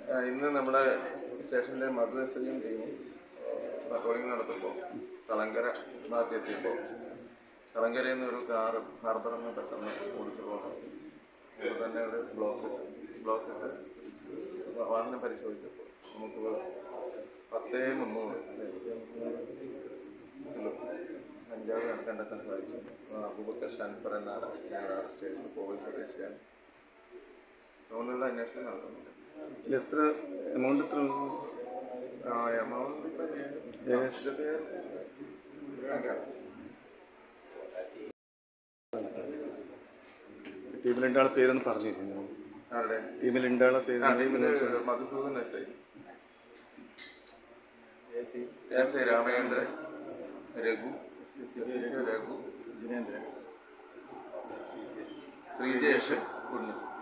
ഇന്ന് നമ്മുടെ സ്റ്റേഷനിലെ മധുരസയും ടീമും പട്രോളിംഗ് നടത്തുമ്പോൾ തളങ്കര ഭാഗത്തെത്തിയപ്പോൾ തളങ്കരയിൽ നിന്ന് ഒരു കാറ് ഹാർബറിൽ നിന്ന് പെട്ടെന്ന് ഓടിച്ചു പോകണം. അതുകൊണ്ട് തന്നെ ഒരു ബ്ലോക്കിട്ട് വാഹനം പരിശോധിച്ചപ്പോൾ നമുക്ക് 10,300 കിലോ കഞ്ചാവ് കണ്ടെത്താൻ സാധിച്ചു. അബൂബക്കർ ഷൻഫർ എന്നാണ് ഞങ്ങൾ അറസ്റ്റ് ചെയ്തത്. പോലീസ് അറസ്റ്റ് ചെയ്യാൻ അതുകൊണ്ടുള്ള അന്വേഷണം നടത്തുന്നുണ്ട്. എത്ര എമൗണ്ട്? ടീമിൽ രണ്ടാളെ പേരൊന്ന് പറഞ്ഞിരുന്നു. ടീമിൽ രണ്ടാളെ പേര് Madhusudan S I Ramachandran, Raghu, Jinendran, Sreejesh, Unni.